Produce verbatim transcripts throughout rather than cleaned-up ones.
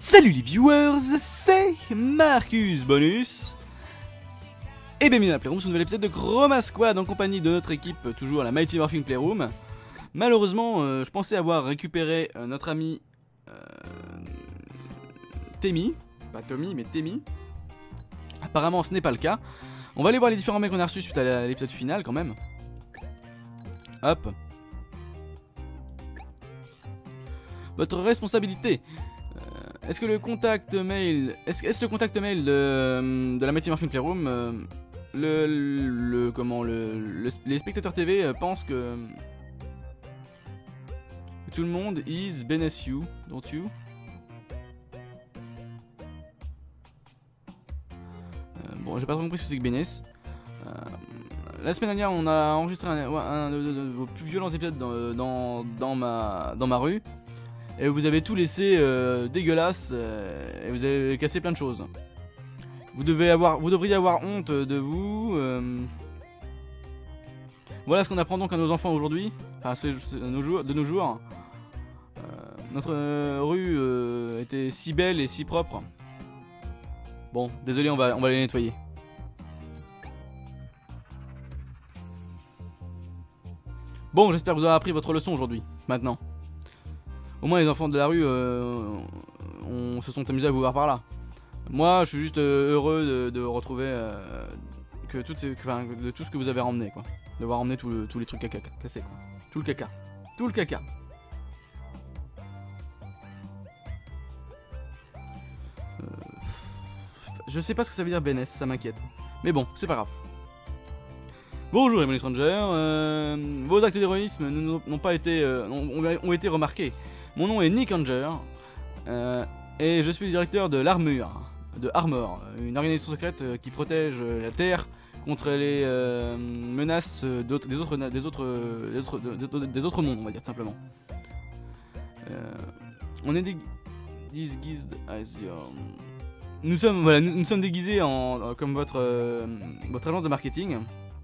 Salut les viewers, c'est Marcus Bonus et bienvenue dans la Playroom sur un nouvel épisode de Chroma Squad en compagnie de notre équipe, toujours à la Mighty Morphing Playroom. Malheureusement, euh, je pensais avoir récupéré euh, notre ami euh, Temi, pas Tommy mais Temi. Apparemment ce n'est pas le cas. On va aller voir les différents mecs qu'on a reçus suite à l'épisode final quand même. Hop. Votre responsabilité. Euh, est-ce que le contact mail, est-ce est le contact mail de, de la Mighty Morphing Playroom, euh, le, le comment le, le les spectateurs T V euh, pensent que, que tout le monde is beneath you, don't you? Euh, bon, j'ai pas trop compris ce que c'est que beneath. Euh, la semaine dernière, on a enregistré un, un, un de, de, de vos plus violents épisodes dans, dans, dans ma dans ma rue. Et vous avez tout laissé euh, dégueulasse euh, et vous avez cassé plein de choses. Vous devez avoir, vous devriez avoir honte de vous. Euh... Voilà ce qu'on apprend donc à nos enfants aujourd'hui, enfin c'est nos jours, de nos jours. Euh, notre euh, rue euh, était si belle et si propre. Bon, désolé, on va, on va les nettoyer. Bon, j'espère que vous aurez appris votre leçon aujourd'hui, maintenant. Au moins les enfants de la rue euh, on se sont amusés à vous voir par là. Moi je suis juste euh, heureux de, de retrouver euh, que toutes ces, enfin, de tout ce que vous avez ramené quoi. D'avoir ramené tout le, tous les trucs caca cassés quoi. Tout le caca. Tout le caca. Euh, je sais pas ce que ça veut dire Benes, ça m'inquiète. Mais bon, c'est pas grave. Bonjour les Money Strangers, euh, vos actes d'héroïsme n'ont pas été, euh, ont, ont été remarqués. Mon nom est Nick Anger euh, et je suis le directeur de l'Armure, de Armor, une organisation secrète euh, qui protège euh, la Terre contre les euh, menaces d'autres, des, autres, des, autres, des, autres, des, des autres mondes, on va dire tout simplement. Euh, on est déguised as your... Nous sommes, voilà, nous, nous sommes déguisés en, comme votre, euh, votre agence de marketing.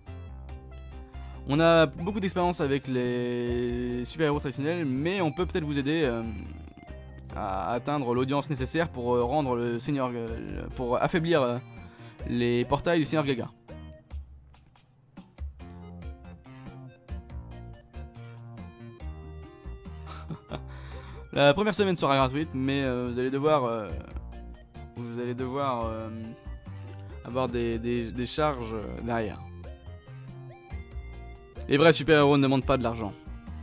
On a beaucoup d'expérience avec les super-héros traditionnels, mais on peut peut-être vous aider euh, à atteindre l'audience nécessaire pour euh, rendre le Seigneur, euh, pour affaiblir euh, les portails du Seigneur Gaga. La première semaine sera gratuite, mais euh, vous allez devoir, euh, vous allez devoir euh, avoir des, des, des charges derrière. Les vrais super-héros ne demandent pas de l'argent.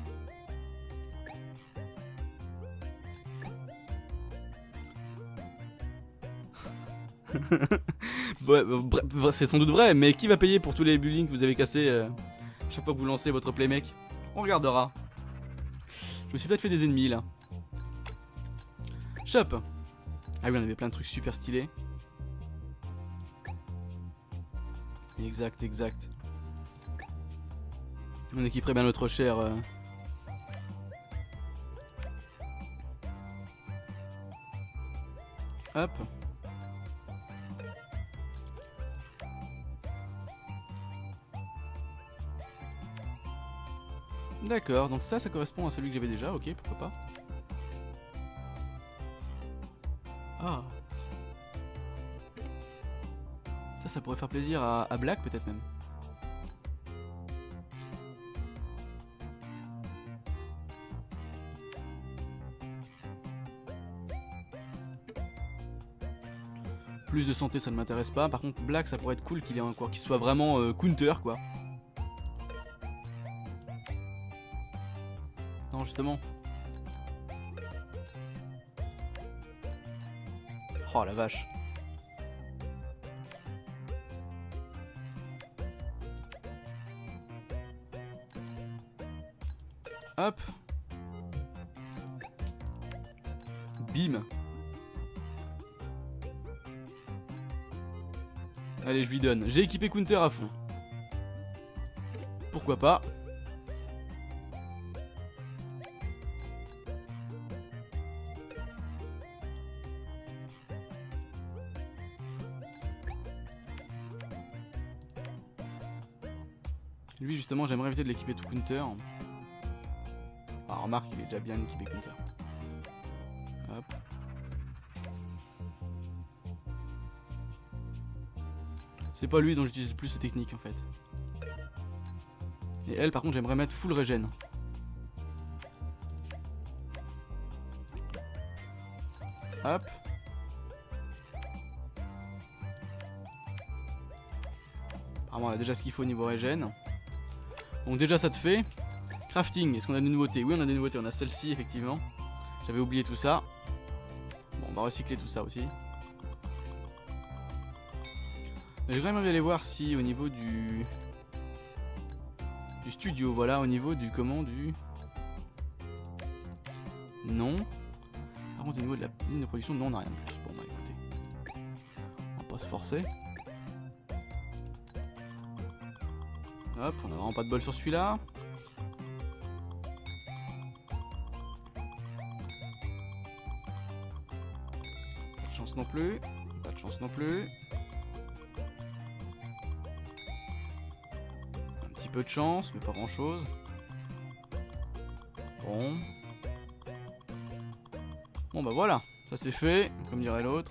Ouais, c'est sans doute vrai, mais qui va payer pour tous les buildings que vous avez cassés euh, chaque fois que vous lancez votre playmake? On regardera. Je me suis peut-être fait des ennemis là. Shop. Ah oui, on avait plein de trucs super stylés. Exact, exact. On équiperait bien notre cher. Euh... Hop. D'accord, donc ça, ça correspond à celui que j'avais déjà, ok, pourquoi pas. Ah. Ça, ça pourrait faire plaisir à, à Black peut-être même. Plus de santé ça ne m'intéresse pas, par contre Black ça pourrait être cool qu'il ait un quoi, qu'il soit vraiment euh, counter quoi. Non justement. Oh la vache. Hop. Bim. Allez, je lui donne. J'ai équipé Counter à fond. Pourquoi pas. Lui, justement, j'aimerais éviter de l'équiper tout Counter. Ah, remarque, il est déjà bien équipé Counter. Hop. C'est pas lui dont j'utilise le plus ces techniques en fait. Et elle par contre j'aimerais mettre full régène. Hop. Apparemment on a déjà ce qu'il faut au niveau régène. Donc déjà ça te fait. Crafting, est-ce qu'on a des nouveautés? Oui on a des nouveautés, on a celle-ci effectivement. J'avais oublié tout ça. Bon on va recycler tout ça aussi. J'ai quand même envie d'aller voir si au niveau du du studio, voilà, au niveau du comment du non. Par contre au niveau de la ligne de production, non on n'a rien de plus. Bon bah écoutez, on va pas se forcer. Hop, on a vraiment pas de bol sur celui-là. Pas de chance non plus, pas de chance non plus. Peu de chance, mais pas grand chose. Bon. Bon bah voilà, ça c'est fait, comme dirait l'autre.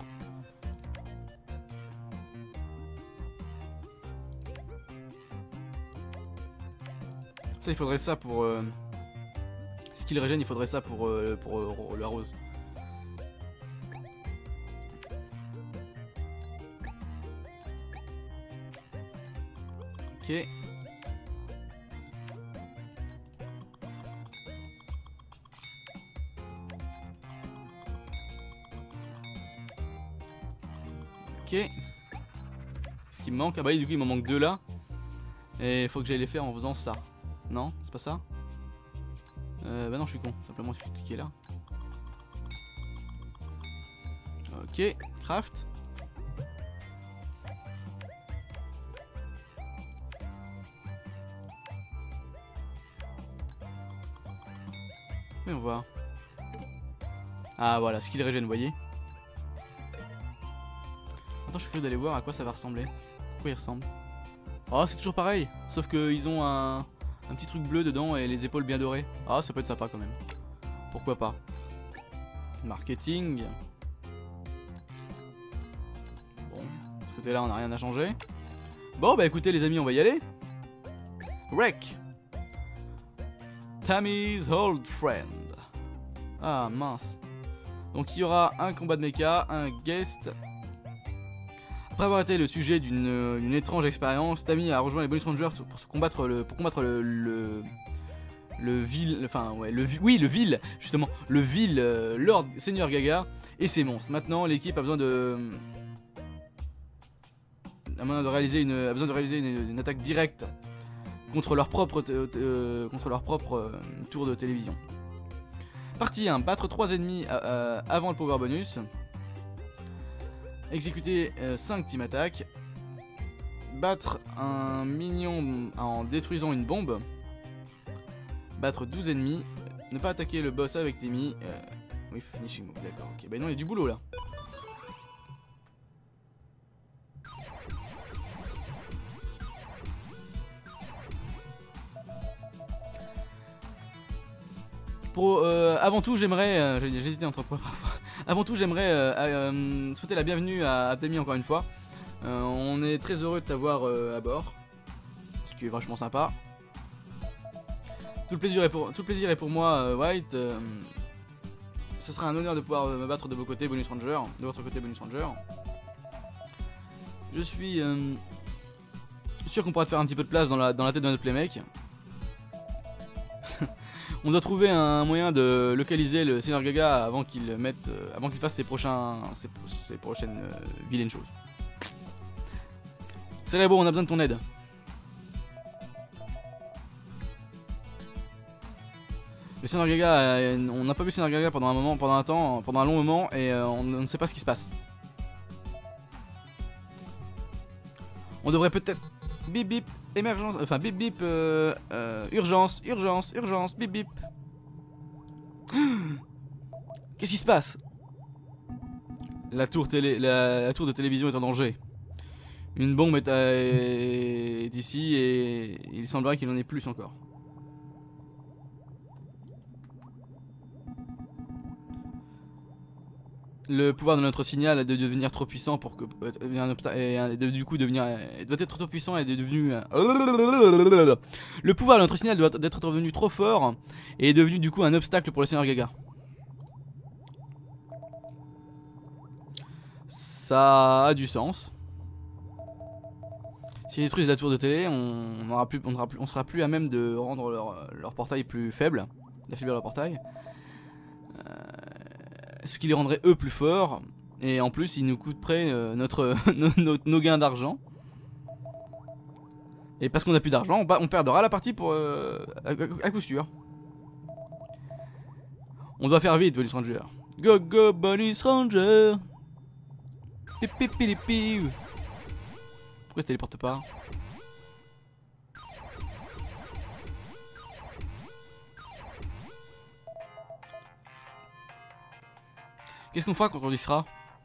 Ça il faudrait ça pour... Euh... Skill régène, il faudrait ça pour, euh, pour euh, la rose. Ok. Ok. Ce qui me manque, ah bah oui, du coup il m'en manque deux là. Et il faut que j'aille les faire en faisant ça. Non, c'est pas ça. euh, Bah non je suis con, simplement il suffit de cliquer là. Ok, craft. Mais on voit. Ah voilà, skill régène, vous voyez. Attends, je suis curieux d'aller voir à quoi ça va ressembler. Pourquoi il ressemble? Oh, c'est toujours pareil. Sauf qu'ils ont un, un petit truc bleu dedans et les épaules bien dorées. Ah, ça peut être sympa quand même. Pourquoi pas. Marketing. Bon, de ce côté-là, on n'a rien à changer. Bon, bah écoutez les amis, on va y aller. Wreck. Tammy's old friend. Ah, mince. Donc il y aura un combat de mecha, un guest... Après avoir été le sujet d'une étrange expérience, Tammy a rejoint les Bonus Rangers pour se combattre le, pour combattre le, le, le vil, enfin ouais, le, oui le vil, justement, le vil euh, Lord Seigneur Gaga et ses monstres. Maintenant, l'équipe a besoin de, a besoin de réaliser une, a besoin de réaliser une, une attaque directe contre leur propre, euh, contre leur propre euh, tour de télévision. Partie un, battre trois ennemis euh, avant le power bonus. Exécuter euh, cinq team attack. Battre un minion en détruisant une bombe. Battre douze ennemis. Ne pas attaquer le boss avec Timmy. Euh, oui, finishing move, d'accord. Ok, bah non, il y a du boulot là. Pour, euh, avant tout, j'aimerais. Euh, J'ai hésité entre quoi parfois. Avant tout, j'aimerais euh, euh, souhaiter la bienvenue à, à Tammy encore une fois. Euh, on est très heureux de t'avoir euh, à bord, ce qui est vachement sympa. Tout le plaisir est pour, tout le plaisir est pour moi, euh, White. Euh, ce sera un honneur de pouvoir me battre de vos côtés, Bonus Ranger, de votre côté, Bonus Ranger. Je suis euh, sûr qu'on pourra te faire un petit peu de place dans la, dans la tête de notre playmake. On doit trouver un moyen de localiser le Seigneur Gaga avant qu'il mette, euh, avant qu'il fasse ses prochains, ses, ses prochaines euh, vilaines choses. Cérébro, on a besoin de ton aide. Le Seigneur Gaga, euh, on n'a pas vu le Seigneur Gaga pendant un moment, pendant un temps, pendant un long moment, et euh, on, on ne sait pas ce qui se passe. On devrait peut-être bip bip. Émergence, enfin bip bip, euh, euh, urgence, urgence, urgence, bip bip. Qu'est-ce qui se passe? La tour, télé, la, la tour de télévision est en danger. Une bombe est, à, est ici et il semblerait qu'il en ait plus encore. le pouvoir de notre signal de devenir trop puissant pour que euh, un obsta- et, euh, de, du coup devenir euh, doit être trop puissant et est devenu euh, le pouvoir de notre signal doit être devenu trop fort et est devenu du coup un obstacle pour le Seigneur Gaga. Ça a du sens. S'ils détruisent la tour de télé, on aura plus, on aura plus, on sera plus à même de rendre leur, leur portail plus faible, d'affaiblir leur portail. Euh, ce qui les rendrait eux plus forts. Et en plus, ils nous coûteraient euh, notre, nos, nos, nos gains d'argent. Et parce qu'on a plus d'argent, on, on perdra la partie pour euh, à, à, à coup sûr. On doit faire vite, Bonus Ranger. Go go Bonus Ranger. Pipi. Pourquoi ça téléporte pas? Qu'est-ce qu'on fera quand on y sera?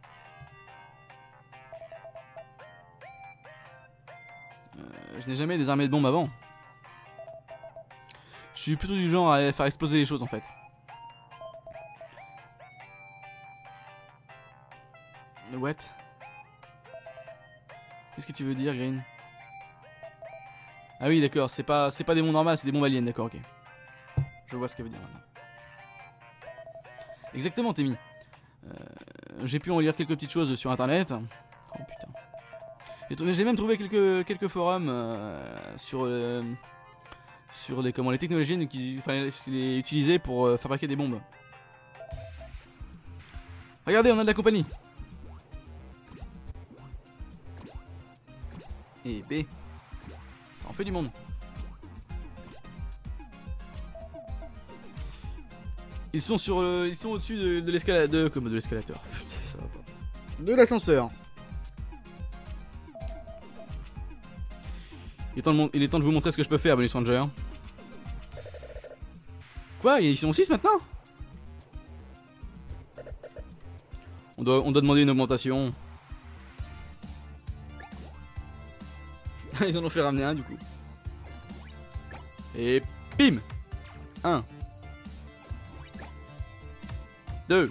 euh, Je n'ai jamais désarmé de bombes avant. Je suis plutôt du genre à faire exploser les choses en fait. What? Qu'est-ce que tu veux dire, Green? Ah oui, d'accord, c'est pas, c'est pas des bombes normales, c'est des bombes aliens, d'accord, ok. Je vois ce qu'elle veut dire maintenant. Exactement, Temi. Euh, J'ai pu en lire quelques petites choses sur internet. Oh putain. J'ai même trouvé quelques, quelques forums euh, sur, euh, sur les, comment, les technologies qui fallait les utiliser pour euh, fabriquer des bombes. Regardez, on a de la compagnie. Et B. Ça en fait du monde. Ils sont sur, euh, ils sont au-dessus de, de l'escalateur, comme de l'escalateur. De l'ascenseur. Il est, temps de il est temps de vous montrer ce que je peux faire, Bonus Ranger. Quoi? Ils sont six maintenant? On doit, on doit demander une augmentation. Ils en ont fait ramener un du coup. Et bim! un. deux.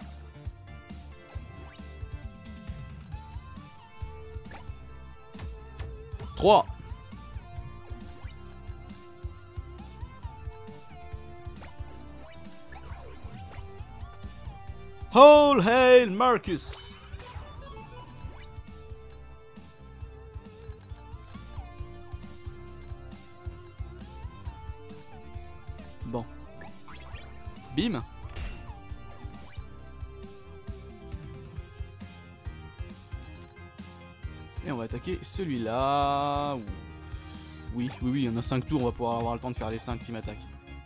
trois. All hail Marcus! Bon. Bim. Et on va attaquer celui-là. Oui, oui, oui, il y en a cinq tours, on va pouvoir avoir le temps de faire les cinq team attaques.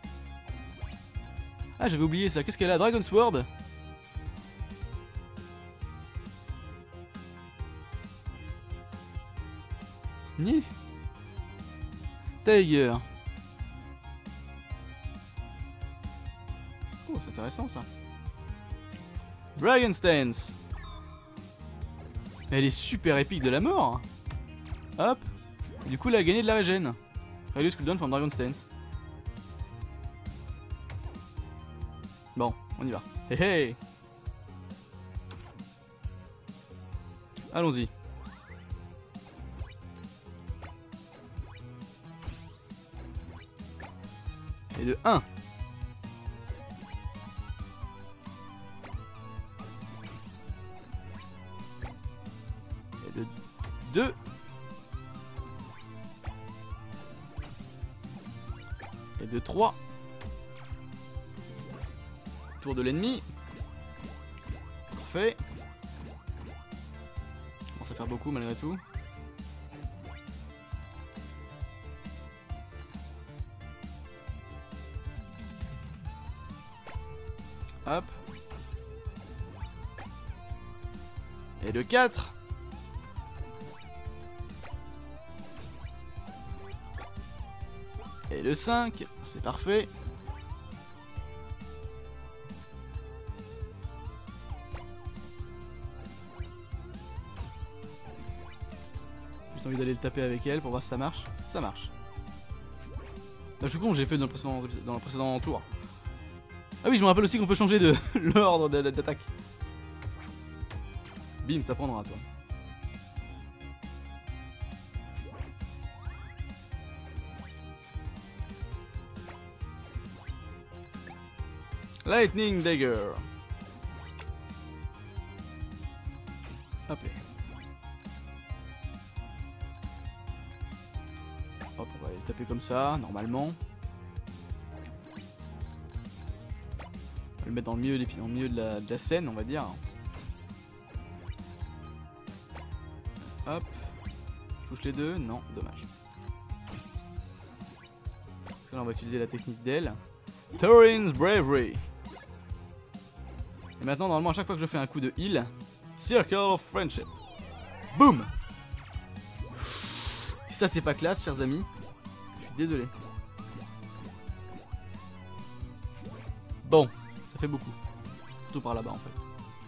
Ah, j'avais oublié ça. Qu'est-ce qu'elle a? Dragon Sword? Ni Tiger. Oh, c'est intéressant ça. Dragon Stance. Elle est super épique de la mort. Hop. Et du coup, elle a gagné de la régène. Reduce cooldown from Dragon Stance. Bon, on y va. Hé hé. Allons-y. Et de un. Et de deux. Et de trois. Tour de l'ennemi. Parfait. Ça commence à faire beaucoup malgré tout. Hop. Et le quatre. Et le cinq. C'est parfait. Juste envie d'aller le taper avec elle pour voir si ça marche. Ça marche. Ah, je suis con, j'ai fait dans le précédent, dans le précédent tour. Ah oui, je me rappelle aussi qu'on peut changer de l'ordre d'attaque. Bim, ça prendra toi. Lightning Dagger. Hop. Hop, on va les taper comme ça, normalement. On va le mettre dans le milieu, des, dans le milieu de, la, de la scène, on va dire. Hop. Je touche les deux? Non, dommage. Parce que là, on va utiliser la technique d'aile. Thorin's Bravery. Et maintenant, normalement, à chaque fois que je fais un coup de heal, Circle of Friendship. Boum. Si ça, c'est pas classe, chers amis, je suis désolé. Bon, ça fait beaucoup. Surtout par là-bas, en fait.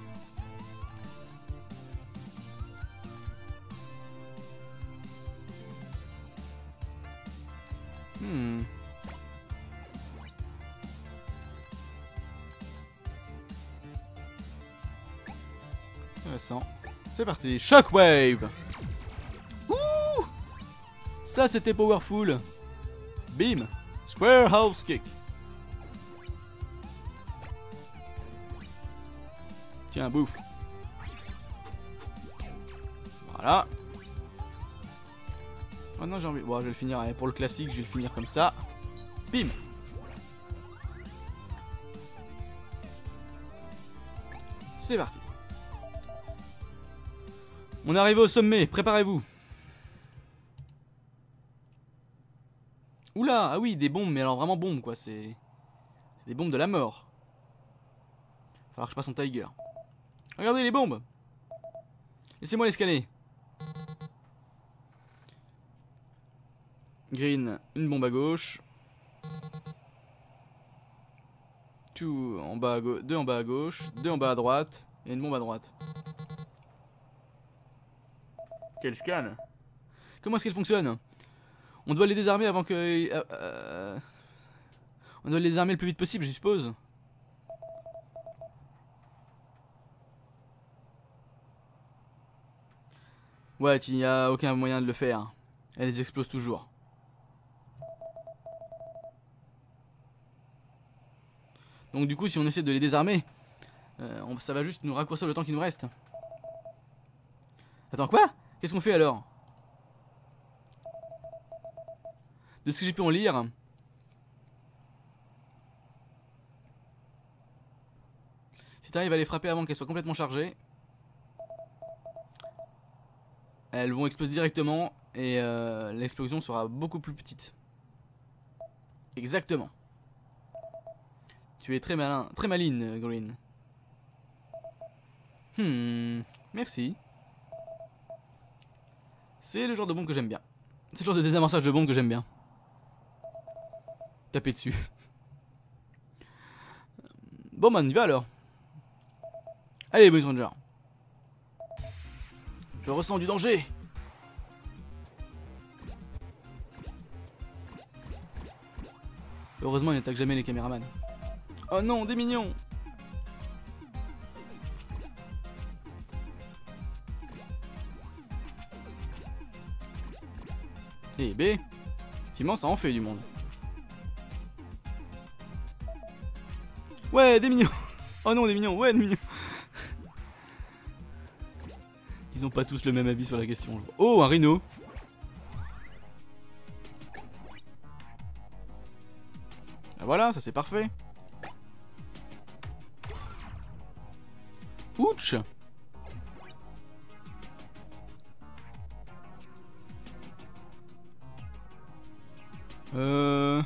Hmm. Intéressant. C'est parti. Shockwave. Ouh. Ça c'était powerful. Bim. Square House Kick. Tiens, bouffe. Voilà. Maintenant j'ai envie... Bon, je vais le finir, allez, pour le classique, je vais le finir comme ça. Bim. C'est parti. On est arrivé au sommet, préparez-vous. Oula, ah oui, des bombes, mais alors vraiment bombes quoi, c'est... des bombes de la mort. Il va falloir que je passe en Tiger. Regardez les bombes. Laissez-moi les scanner. Green, une bombe à gauche. Two en bas à gauche, deux en bas à gauche, deux en bas à droite, et une bombe à droite. Quel scan. Comment est-ce qu'elle fonctionne? On doit les désarmer avant que... Euh, euh, on doit les désarmer le plus vite possible, je suppose. Ouais, il n'y a aucun moyen de le faire. Elles explosent toujours. Donc du coup, si on essaie de les désarmer, euh, on, ça va juste nous raccourcir le temps qui nous reste. Attends, quoi? Qu'est-ce qu'on fait alors? De ce que j'ai pu en lire, si tu arrives à les frapper avant qu'elles soient complètement chargées, elles vont exploser directement et euh, l'explosion sera beaucoup plus petite. Exactement. Tu es très malin, très maline, Green. Hmm, merci. C'est le genre de bombe que j'aime bien. C'est le genre de désamorçage de bombe que j'aime bien. Taper dessus. Bon bah on y va alors. Allez Boys Ranger. Je ressens du danger. Heureusement il n'attaque jamais les caméramans. Oh non, des mignons. Et B, effectivement ça en fait du monde. Ouais, des mignons. Oh non, des mignons, ouais, des mignons. Ils ont pas tous le même avis sur la question. Oh, un rhino. Ah, voilà, ça c'est parfait. Ouch. Euh...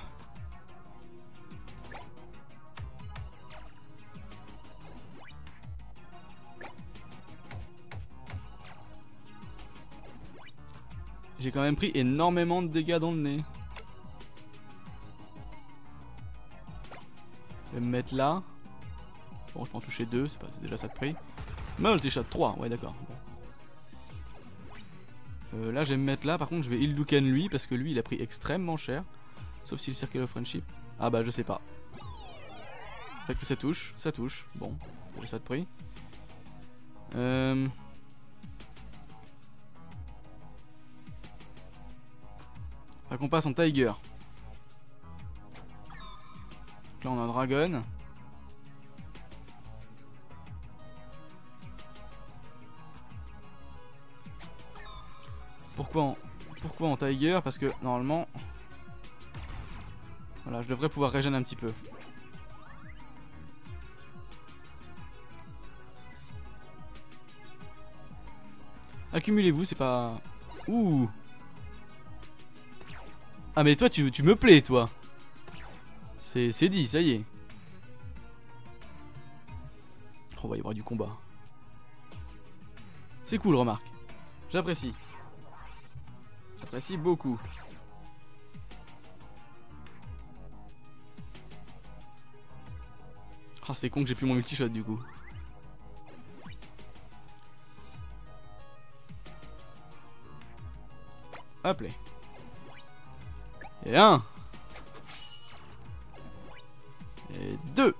J'ai quand même pris énormément de dégâts dans le nez. Je vais me mettre là. Bon, je peux en toucher deux, c'est déjà ça de prix. Multi-shot trois, ouais d'accord. Bon. Euh, là je vais me mettre là, par contre je vais Hilduken lui, parce que lui il a pris extrêmement cher. Sauf si le Circle of Friendship. Ah bah je sais pas. Fait que ça touche, ça touche. Bon, déjà ça de prix. Euh... Faudra qu'on passe en Tiger. Donc là on a un Dragon. Pourquoi en, pourquoi en Tiger? Parce que normalement... Voilà, je devrais pouvoir régénérer un petit peu. Accumulez-vous, c'est pas... Ouh. Ah mais toi tu, tu me plais toi. C'est dit, ça y est. Oh, va y avoir du combat. C'est cool, remarque. J'apprécie. J'apprécie beaucoup. Ah, c'est con que j'ai plus mon multi-shot du coup. Hop là. Et un. Et deux.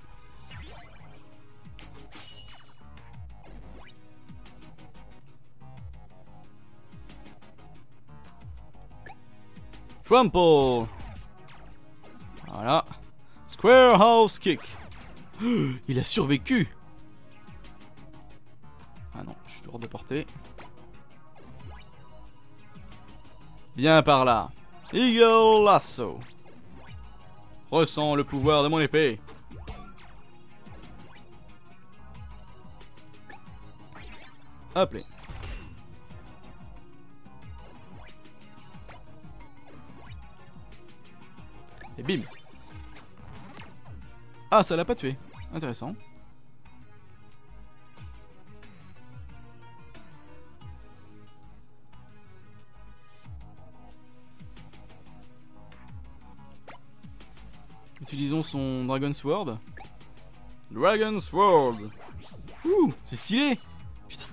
Trample. Voilà. Square House Kick. Il a survécu. Ah non, je suis hors de portée. Viens par là. Eagle Lasso. Ressens le pouvoir de mon épée. Hop là. Et bim. Ah, ça l'a pas tué. Intéressant. Utilisons son Dragon Sword. Dragon Sword. Ouh, c'est stylé. Putain.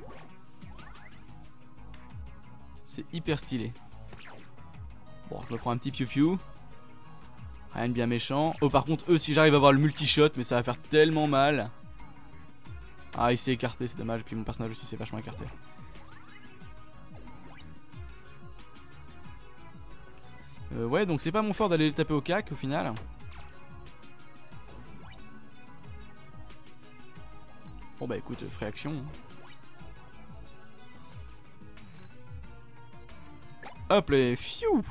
C'est hyper stylé. Bon, je me prends un petit piou-piou. Rien de bien méchant. Oh, par contre, eux, si j'arrive à avoir le multi-shot, mais ça va faire tellement mal. Ah, il s'est écarté, c'est dommage. Puis mon personnage aussi s'est vachement écarté. Euh, ouais, donc c'est pas mon fort d'aller les taper au cac au final. Bon bah écoute, euh, free action. Hop les fiou.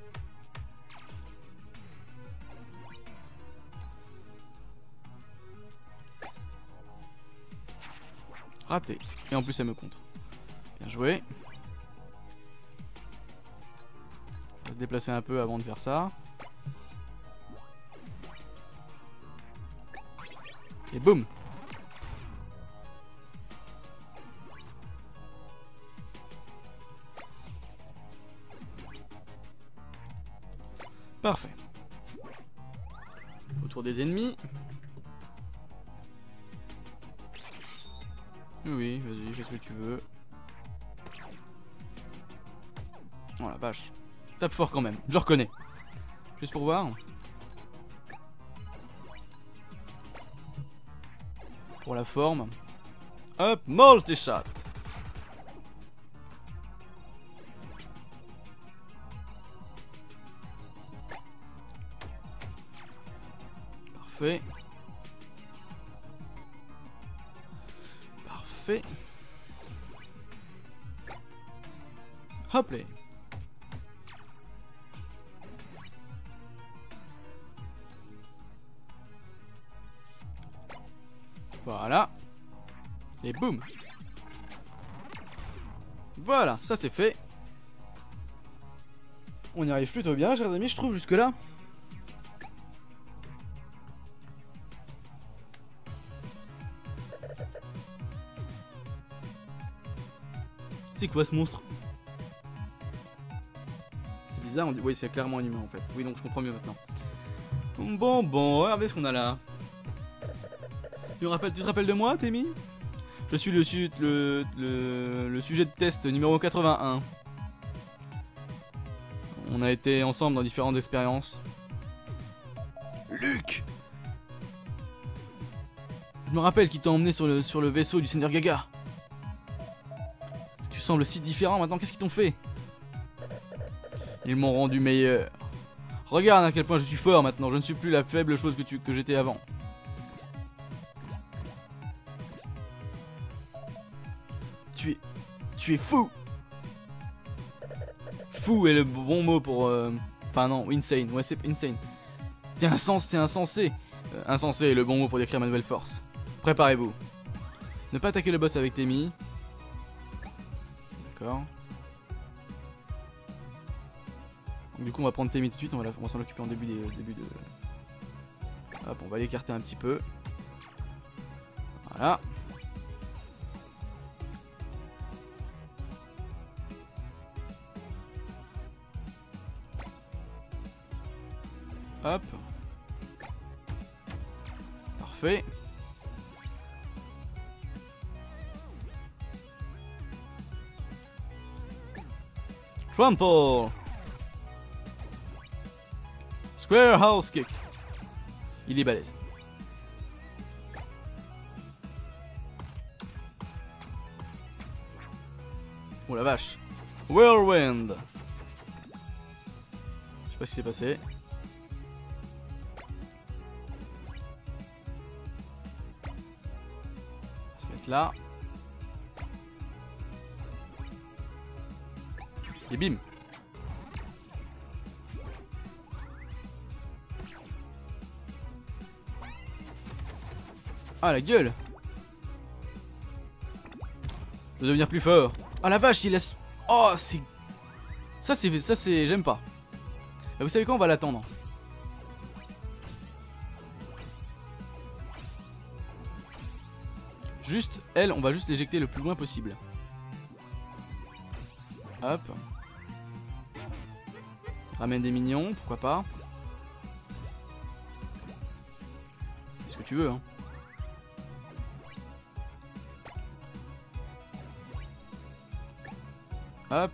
Raté. Et en plus elle me contre. Bien joué. On va se déplacer un peu avant de faire ça. Et boum. Parfait. Autour des ennemis. Oui, vas-y, fais ce que tu veux. Oh la vache. Tape fort quand même, je reconnais. Juste pour voir. Pour la forme. Hop, multi-shot. Parfait. Parfait. Hop là. Voilà. Et boum. Voilà, ça c'est fait. On y arrive plutôt bien, chers amis, je trouve, jusque là. C'est quoi ce monstre? C'est bizarre, on dit... Oui, c'est clairement un humain en fait. Oui, donc je comprends mieux maintenant. Bon, bon, regardez ce qu'on a là. Tu, me rappelles, tu te rappelles de moi, Temi? Je suis le, su le, le, le sujet de test numéro quatre-vingt-un. On a été ensemble dans différentes expériences. Luc! Je me rappelle qui t'a emmené sur le, sur le vaisseau du Seigneur Gaga. Tu sembles si différent maintenant, qu'est-ce qu'ils t'ont fait? Ils m'ont rendu meilleur. Regarde à quel point je suis fort maintenant. Je ne suis plus la faible chose que, tu, que j'étais avant. Tu es... Tu es fou. Fou est le bon mot pour... Euh... Enfin non, insane. Ouais, c'est insane. T'es insensé, c'est insensé. Euh, insensé est le bon mot pour décrire ma nouvelle force. Préparez-vous. Ne pas attaquer le boss avec Temmie. D'accord. Du coup on va prendre Temmie tout de suite, on va, va s'en occuper en début, des, début de... Hop, on va l'écarter un petit peu. Voilà. Hop. Parfait. Trample. Square house kick. Il est balèze. Oh la vache. Whirlwind. Je sais pas ce qui s'est passé. On va se mettre là. Et bim. Ah la gueule. De devenir plus fort. Ah la vache, il laisse... Oh c'est... Ça c'est... Ça c'est... J'aime pas. Et vous savez quoi, on va l'attendre. Juste, elle, on va juste l'éjecter le plus loin possible. Hop. Ramène des minions, pourquoi pas. C'est ce que tu veux, hein. Hop.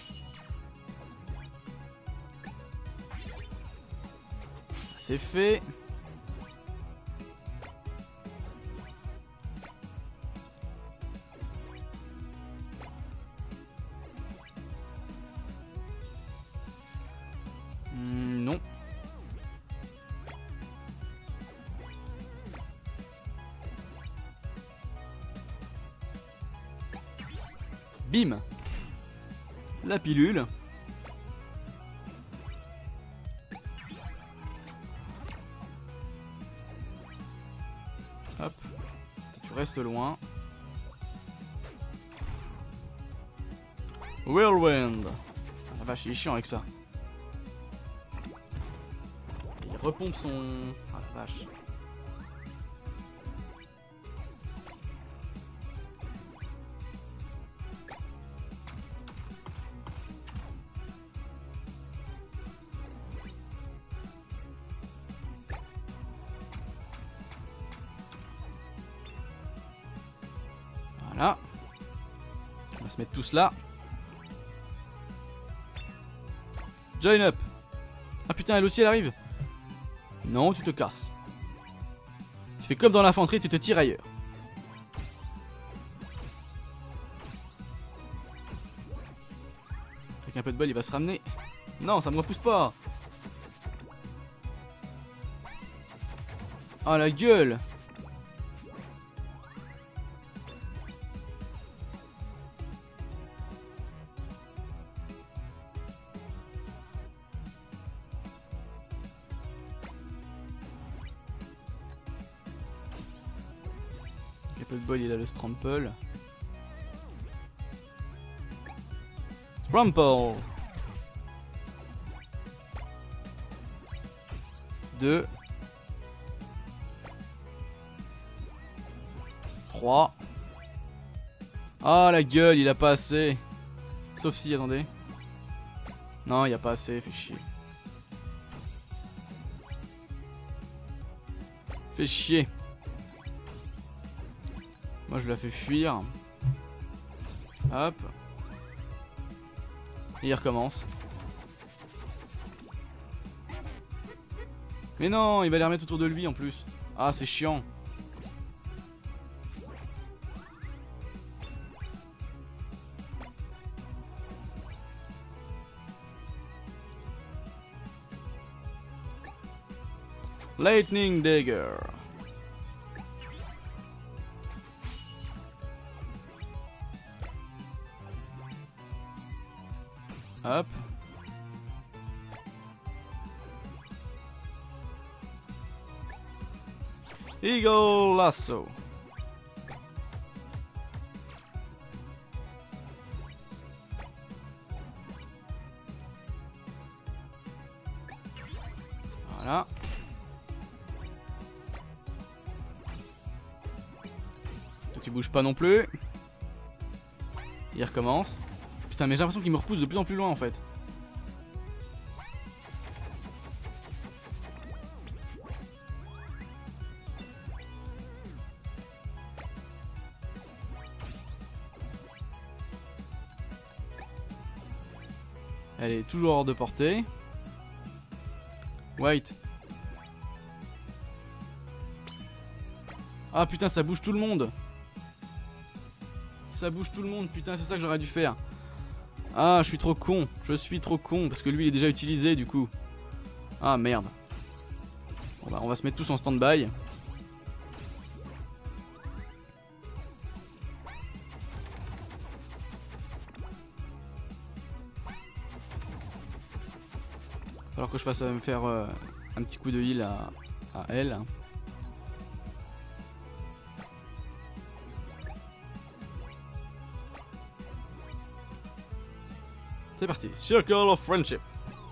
C'est fait. Hmm, non. Bim. La pilule. Hop. Tu restes loin. Whirlwind. Ah, la vache, il est chiant avec ça. Et il repompe son... Ah la vache. Voilà. On va se mettre tous là. Join up. Ah putain, elle aussi elle arrive. Non, tu te casses. Tu fais comme dans l'infanterie, tu te tires ailleurs. Avec un peu de bol, il va se ramener. Non, ça me repousse pas. Ah la gueule. Peu de bol, il a le Strample. Trample. deux. trois. Ah la gueule, il a pas assez. Sauf si, attendez. Non, il y a pas assez, fait chier. Fait chier. Moi je la fais fuir. Hop. Et il recommence. Mais non, il va les remettre autour de lui en plus. Ah c'est chiant. Lightning Dagger. Hop. Eagle Lasso. Voilà. Toi tu bouges pas non plus. Il recommence. Putain mais j'ai l'impression qu'il me repousse de plus en plus loin en fait. Elle est toujours hors de portée. White. Ah putain ça bouge tout le monde. Ça bouge tout le monde, putain c'est ça que j'aurais dû faire. Ah je suis trop con. Je suis trop con parce que lui il est déjà utilisé du coup. Ah merde. Bon bah on va se mettre tous en stand-by. Alors que je fasse euh, me faire euh, un petit coup de heal à, à elle. C'est parti, Circle of Friendship.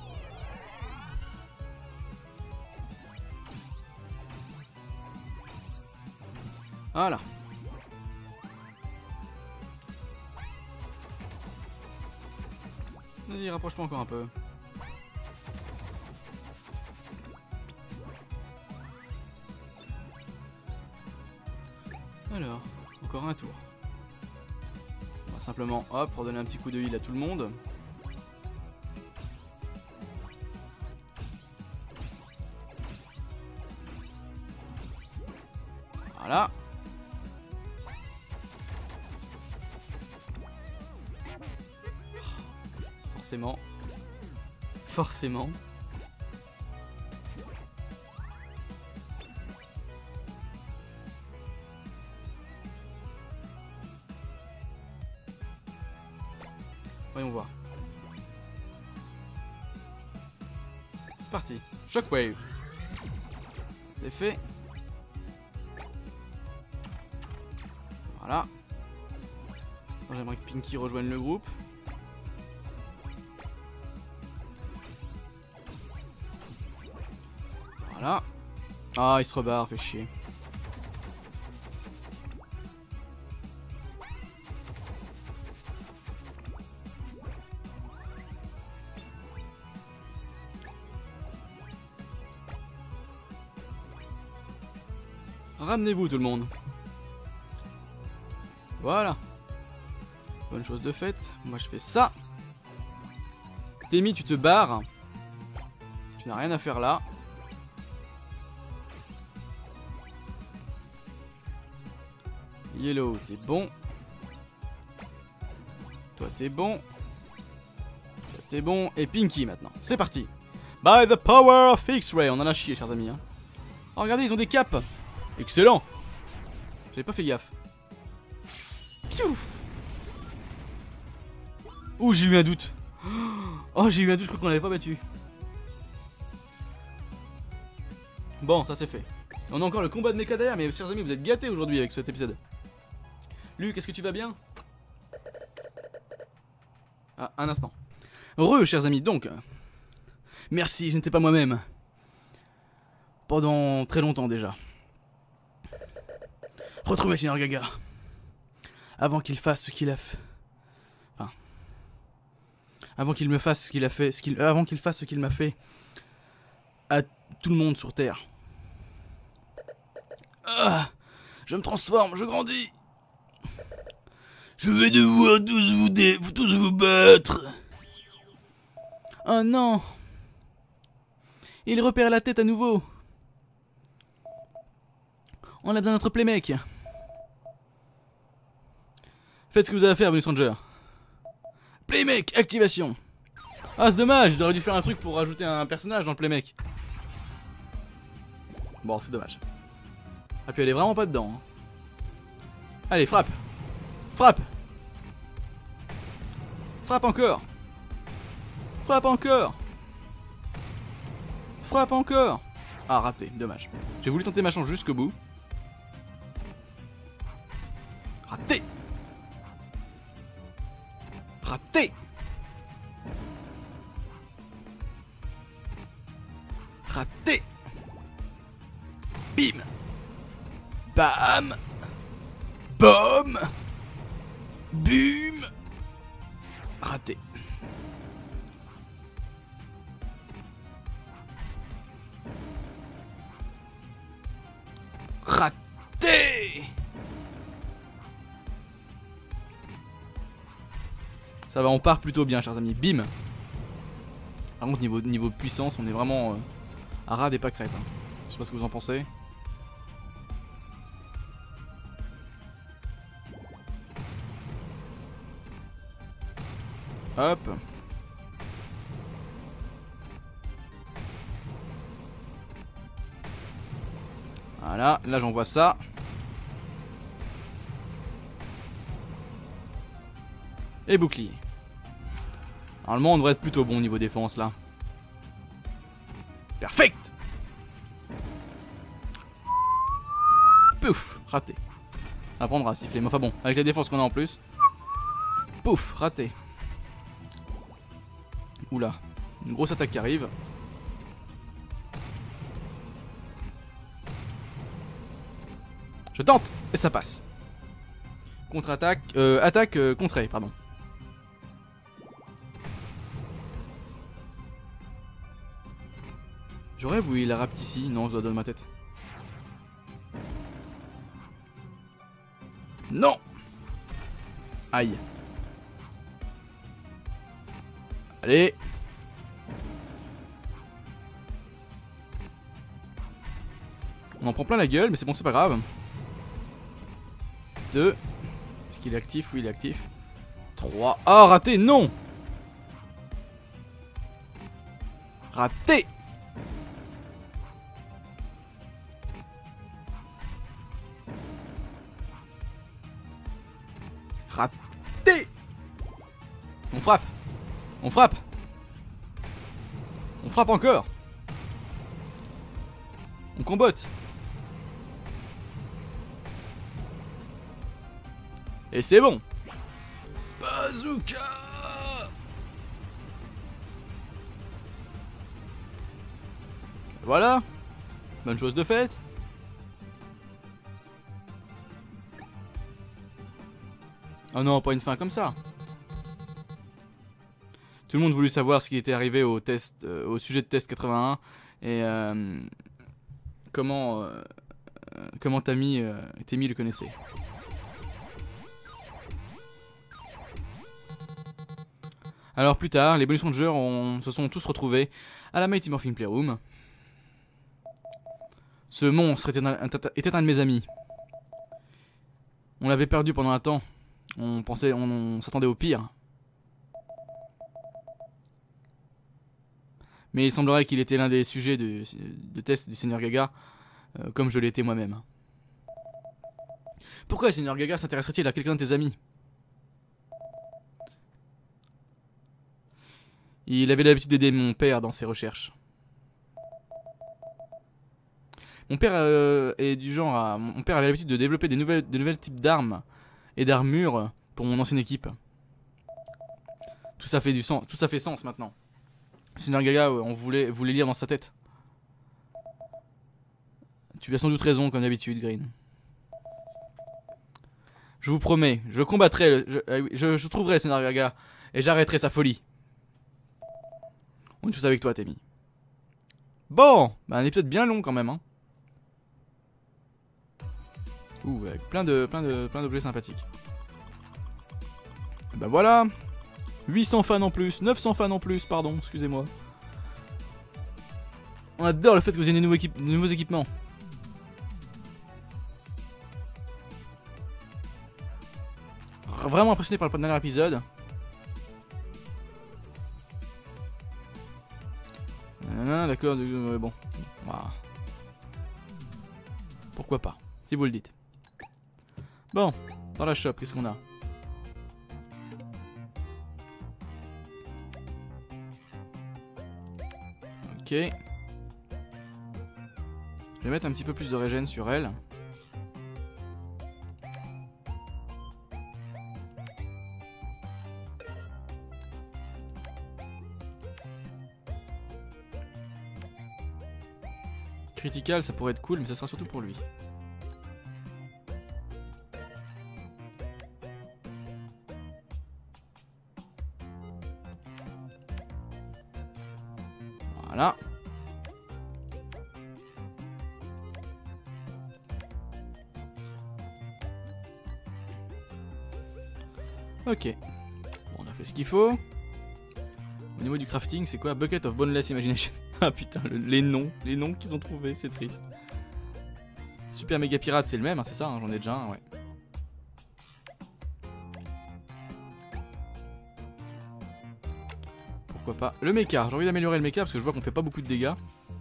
Voilà. Vas-y, rapproche-toi encore un peu. Alors, encore un tour. On va simplement, hop, redonner un petit coup de heal à tout le monde. Voilà. Forcément. Forcément. Voyons voir. C'est parti. Shockwave. C'est fait. Voilà. J'aimerais que Pinky rejoigne le groupe. Voilà. Ah, il se rebarre, fait chier. Ramenez-vous tout le monde. Voilà. Bonne chose de faite. Moi je fais ça. Temi, tu te barres. Tu n'as rien à faire là. Yellow, t'es bon. Toi t'es bon. Toi t'es bon. Et Pinky maintenant. C'est parti. By the power of X-Ray. On en a chié, chers amis. Hein. Oh, regardez, ils ont des capes. Excellent. J'avais pas fait gaffe. Ouh, j'ai eu un doute. Oh, j'ai eu un doute, je crois qu'on l'avait pas battu. Bon, ça c'est fait. On a encore le combat de mecha derrière, mais chers amis, vous êtes gâtés aujourd'hui avec cet épisode. Luc, est-ce que tu vas bien? Ah, un instant. Re, chers amis, donc. Merci, je n'étais pas moi-même. Pendant très longtemps déjà. Retrouvez Seigneur Gaga. Avant qu'il fasse ce qu'il a fait. Enfin. Avant qu'il me fasse ce qu'il a fait. Ce qu'il, avant qu'il fasse ce qu'il m'a fait. À tout le monde sur Terre. Ah, je me transforme, je grandis. Je vais devoir tous vous, dé tous vous battre. Oh non. Il repère la tête à nouveau. On a besoin de notre playmec. Faites ce que vous avez à faire, Bonus Ranger. Playmec, activation. Ah, c'est dommage, ils auraient dû faire un truc pour rajouter un personnage dans le playmec. Bon, c'est dommage. Ah, puis elle est vraiment pas dedans. Hein. Allez, frappe. Frappe. Frappe encore. Frappe encore. Frappe encore. Ah, raté, dommage. J'ai voulu tenter ma chance jusqu'au bout. Raté. Raté. Raté. Bim. Bam. Bom. Bum. Raté. Raté. Ça va, on part plutôt bien, chers amis. Bim. Par contre, niveau, niveau puissance, on est vraiment euh, à ras des pâquerettes. Hein. Je sais pas ce que vous en pensez. Hop. Voilà, là j'envoie ça. Et bouclier. Normalement on devrait être plutôt bon niveau défense là. Perfect. Pouf, raté. Apprendre à siffler, mais enfin bon, avec la défense qu'on a en plus. Pouf, raté. Oula, une grosse attaque qui arrive. Je tente et ça passe. Contre-attaque, euh, attaque euh, contrée, pardon. J'aurais voulu la rapte ici, non, je dois donner ma tête. Non. Aïe. Allez. On en prend plein la gueule, mais c'est bon, c'est pas grave. deux. Est-ce qu'il est actif? Oui, il est actif. trois. Ah, oh, raté, non. Raté. Raté. On frappe. On frappe. On frappe encore. On combotte. Et c'est bon. Bazooka. Voilà. Bonne chose de faite. Oh non, pas une fin comme ça. Tout le monde voulut savoir ce qui était arrivé au test, euh, au sujet de test quatre-vingt-un et euh, comment euh, comment Tammy, euh, Tammy le connaissait. Alors plus tard, les bonus rangers ont, se sont tous retrouvés à la Mighty Morphin Playroom. Ce monstre était un, était un de mes amis. On l'avait perdu pendant un temps. On pensait, on, on s'attendait au pire. Mais il semblerait qu'il était l'un des sujets de, de test du Seigneur Gaga, euh, comme je l'étais moi-même. Pourquoi le Seigneur Gaga s'intéresserait-il à quelqu'un de tes amis? Il avait l'habitude d'aider mon père dans ses recherches. Mon père euh, est du genre à... Mon père avait l'habitude de développer des nouvelles, de nouvelles types d'armes et d'armures pour mon ancienne équipe. Tout ça fait du sens, tout ça fait sens maintenant. Seigneur Gaga, on voulait, voulait lire dans sa tête. Tu as sans doute raison, comme d'habitude, Green. Je vous promets, je combattrai, le, je, je, je trouverai Seigneur Gaga et j'arrêterai sa folie. On est tous avec toi, Tammy. Bon, bah un épisode bien long quand même, hein. Ouh, avec plein de, plein de, plein d'objets sympathiques. Et bah voilà. huit cents fans en plus, neuf cents fans en plus, pardon, excusez-moi. On adore le fait que vous ayez des nouveaux, équipe, de nouveaux équipements. Vraiment impressionné par le dernier épisode. Ah, d'accord, bon. Voilà. Pourquoi pas, si vous le dites. Bon, dans la shop, qu'est-ce qu'on a? Ok. Je vais mettre un petit peu plus de régène sur elle. Critical, ça pourrait être cool, mais ça sera surtout pour lui. Voilà. Ok. Bon, on a fait ce qu'il faut. Au niveau du crafting, c'est quoi? Bucket of Boneless Imagination. Ah putain, le, les noms, les noms qu'ils ont trouvés, c'est triste. Super méga pirate, c'est le même, hein, c'est ça, hein, j'en ai déjà un, ouais. Pourquoi pas. Le mecha, j'ai envie d'améliorer le mecha parce que je vois qu'on fait pas beaucoup de dégâts.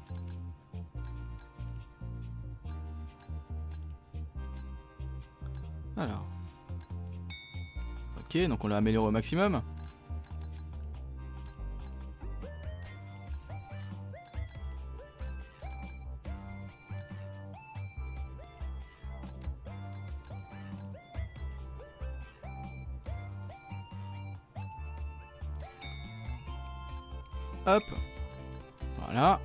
Alors. Ok, donc on l'a amélioré au maximum. Hop. Voilà.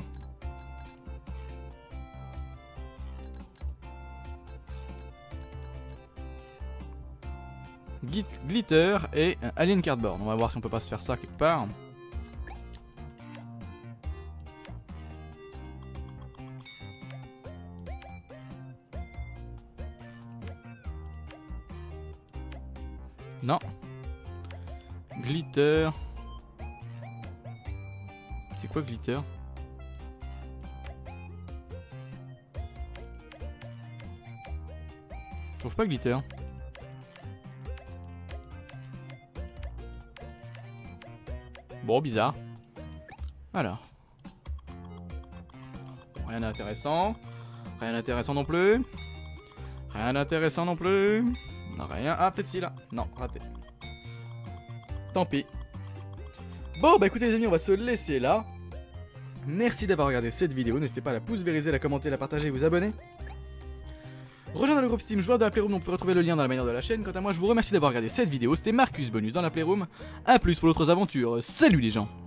Git glitter et un alien cardboard. On va voir si on peut pas se faire ça quelque part. Non. Glitter. C'est quoi glitter? Je trouve pas glitter. Bon, bizarre. Alors. Rien d'intéressant. Rien d'intéressant non plus. Rien d'intéressant non plus. Non, rien. Ah, peut-être si là. Non, raté. Tant pis. Bon, bah écoutez les amis, on va se laisser là. Merci d'avoir regardé cette vidéo. N'hésitez pas à la pouce vériser, la commenter, la partager et vous abonner. Rejoindre le groupe Steam joueur de la Playroom, on peut retrouver le lien dans la bannière de la chaîne. Quant à moi, je vous remercie d'avoir regardé cette vidéo. C'était Marcus Bonus dans la Playroom. A plus pour d'autres aventures. Salut les gens!